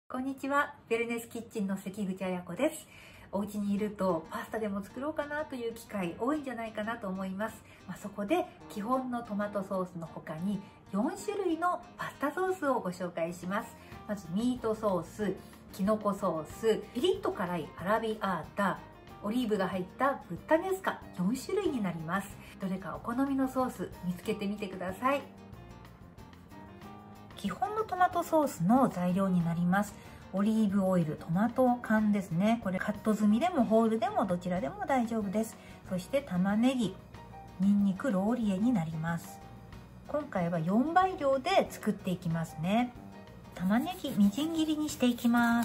こんにちは、ウェルネスキッチンの関口彩子です。お家にいるとパスタでも作ろうかなという機会多いんじゃないかなと思います。そこで基本のトマトソースの他に4種類のパスタソースをご紹介します。まずミートソース、キノコソース、ピリッと辛いアラビアータ、オリーブが入ったブッタネスカ、4種類になります。どれかお好みのソース見つけてみてください。基本のトマトソースの材料になります。オリーブオイル、トマト缶ですね。これカット済みでもホールでもどちらでも大丈夫です。そして玉ねぎ、にんにく、ローリエになります。今回は4倍量で作っていきますね。玉ねぎみじん切りにしていきます。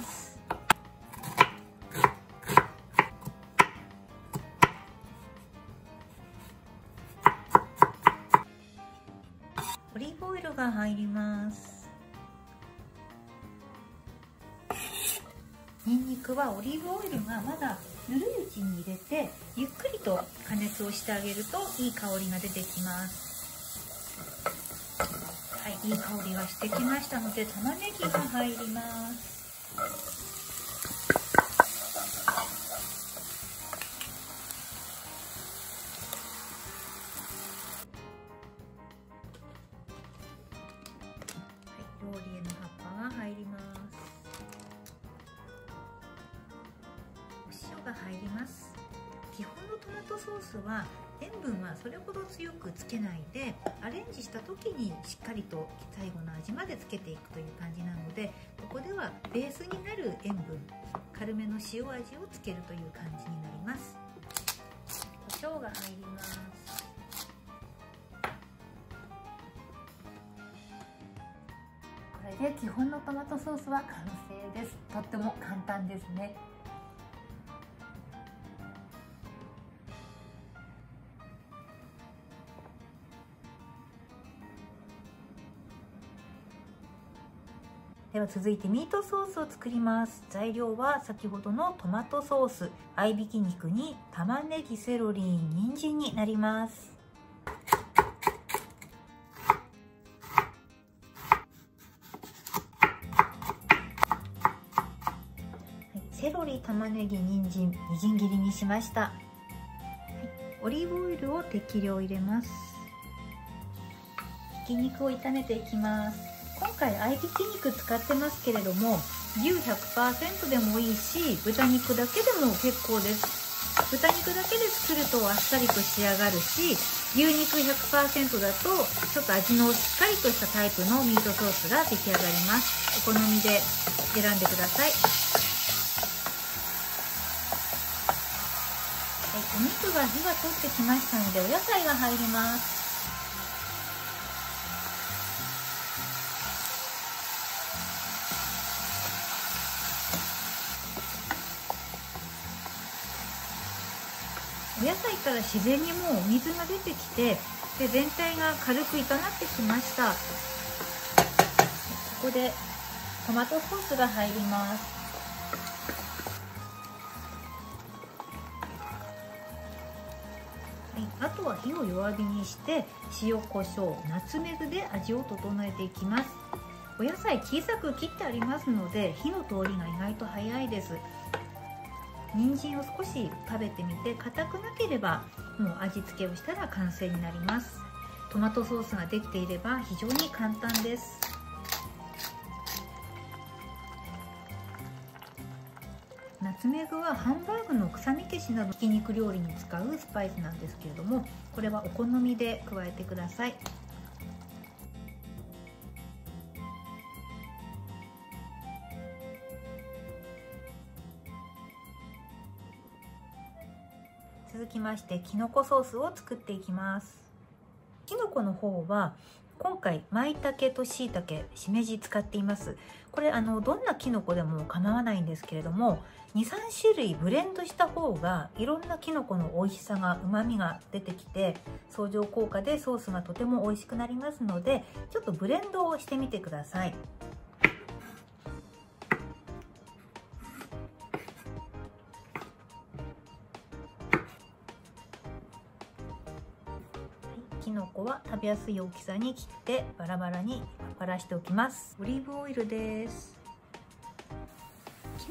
オリーブオイルが入ります。にんにくはオリーブオイルがまだぬるいうちに入れてゆっくりと加熱をしてあげるといい香りが出てきます。はい、いい香りがしてきましたので玉ねぎが入ります。ローリエの葉っぱが入ります。お塩が入ります。基本のトマトソースは塩分はそれほど強くつけないで、アレンジした時にしっかりと最後の味までつけていくという感じなので、ここではベースになる塩分、軽めの塩味をつけるという感じになります。胡椒が入ります。これで基本のトマトソースは完成です。とっても簡単ですね。では続いてミートソースを作ります。材料は先ほどのトマトソース、合いびき肉に玉ねぎ、セロリ、人参になります。セロリ、玉ねぎ、人参、みじん切りにしました。オリーブオイルを適量入れます。ひき肉を炒めていきます。今回合いびき肉使ってますけれども、牛 100% でもいいし、豚肉だけでも結構です。豚肉だけで作るとあっさりと仕上がるし、牛肉 100% だとちょっと味のしっかりとしたタイプのミートソースが出来上がります。お好みで選んでください。お肉が火が通ってきましたので、お野菜が入ります。お野菜から自然にもうお水が出てきて、で全体が軽く炒まってきました。ここでトマトソースが入ります。あとは火を弱火にして塩コショウ、ナツメグで味を整えていきます。お野菜小さく切ってありますので火の通りが意外と早いです。人参を少し食べてみて硬くなければもう味付けをしたら完成になります。トマトソースができていれば非常に簡単です。ナツメグはハンバーグの臭み消しなどひき肉料理に使うスパイスなんですけれども、これはお好みで加えてください。続きましてきのこソースを作っていきます。きのこの方は今回舞茸としいたけ、しめじ使っています。これどんなきのこでも構わないんですけれども、 2,3 種類ブレンドした方がいろんなきのこの美味しさが、うまみが出てきて相乗効果でソースがとても美味しくなりますので、ちょっとブレンドをしてみてください。きのこは食べやすい大きさに切ってバラバラにばらしておきます。オリーブオイルです。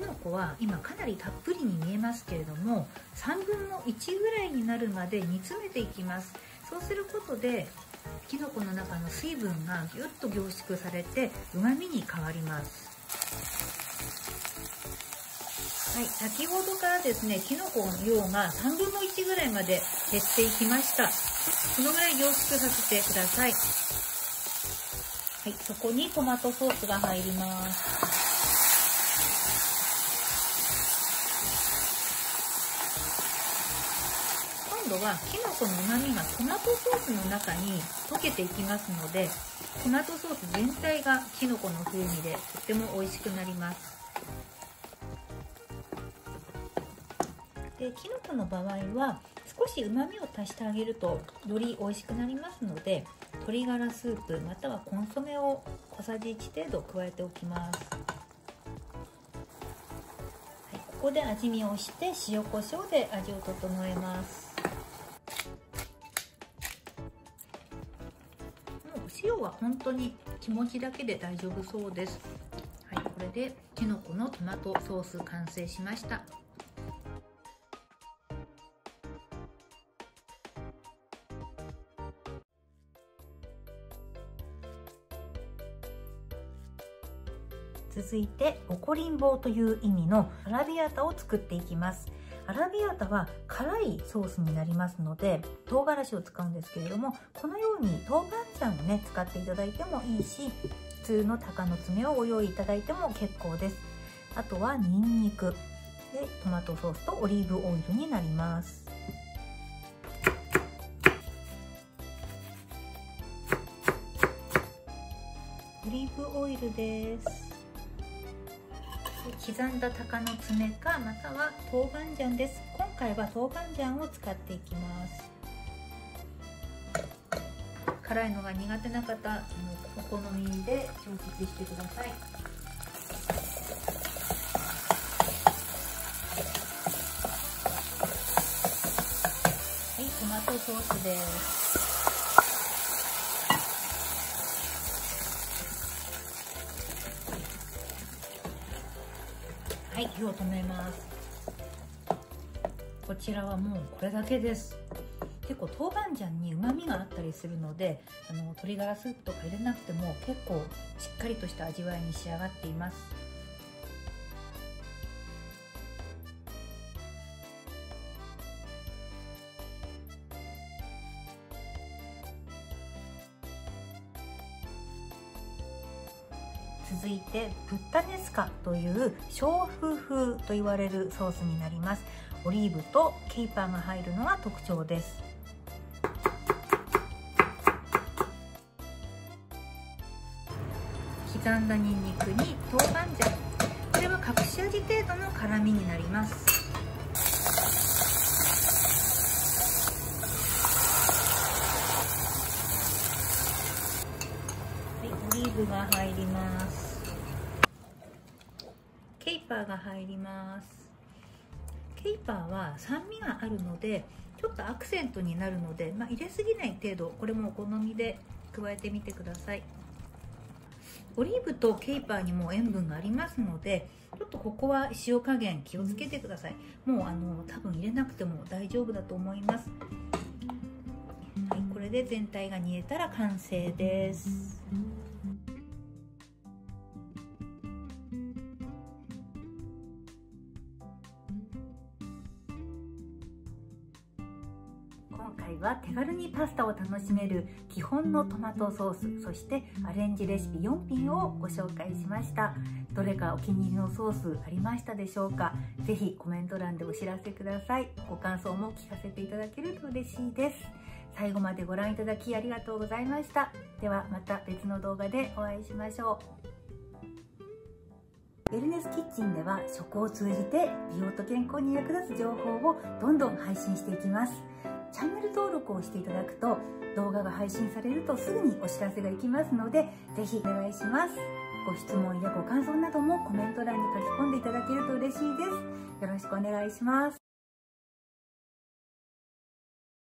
きのこは今かなりたっぷりに見えますけれども、3分の1ぐらいになるまで煮詰めていきます。そうすることできのこの中の水分がぎゅっと凝縮されて旨味に変わります。はい、先ほどからですね、きのこの量が3分の1ぐらいまで減っていきました。このぐらい凝縮させてください。はい、そこにトマトソースが入ります。今度はきのこの旨味がトマトソースの中に溶けていきますので、トマトソース全体がきのこの風味でとっても美味しくなります。できのこの場合は少し旨味を足してあげるとより美味しくなりますので、鶏ガラスープまたはコンソメを小さじ1程度加えておきます。はい、ここで味見をして塩コショウで味を整えます。もうお塩は本当に気持ちだけで大丈夫そうです。はい、これできのこのトマトソース完成しました。続いて怒りん坊という意味のアラビアータを作っていきます。アラビアータは辛いソースになりますので唐辛子を使うんですけれども、このように豆板醤をね使っていただいてもいいし、普通の鷹の爪をご用意いただいても結構です。あとはニンニクでトマトソースとオリーブオイルになります。オリーブオイルです。刻んだ鷹の爪かまたは豆板醤です。今回は豆板醤を使っていきます。辛いのが苦手な方、お好みで調節してください。はい、トマトソースです。はい、火を止めます。こちらはもうこれだけです。結構豆板醤に旨味があったりするので、鶏ガラスープとか入れなくても結構しっかりとした味わいに仕上がっています。続いてプッタネスカという娼婦風と言われるソースになります。オリーブとケイパーが入るのが特徴です。刻んだニンニクに豆板醤、これは隠し味程度の辛みになります。はい、オリーブが入ります。ケイパーが入ります。ケイパーは酸味があるのでちょっとアクセントになるので、入れすぎない程度、これもお好みで加えてみてください。オリーブとケイパーにも塩分がありますので、ちょっとここは塩加減気をつけてください。もう多分入れなくても大丈夫だと思います。はい、これで全体が煮えたら完成です。今回は手軽にパスタを楽しめる基本のトマトソース、そしてアレンジレシピ4品をご紹介しました。どれかお気に入りのソースありましたでしょうか？ぜひコメント欄でお知らせください。ご感想も聞かせていただけると嬉しいです。最後までご覧いただきありがとうございました。ではまた別の動画でお会いしましょう。ウェルネスキッチンでは食を通じて美容と健康に役立つ情報をどんどん配信していきます。チャンネル登録をしていただくと動画が配信されるとすぐにお知らせがいきますので、ぜひお願いします。ご質問やご感想などもコメント欄に書き込んでいただけると嬉しいです。よろしくお願いします。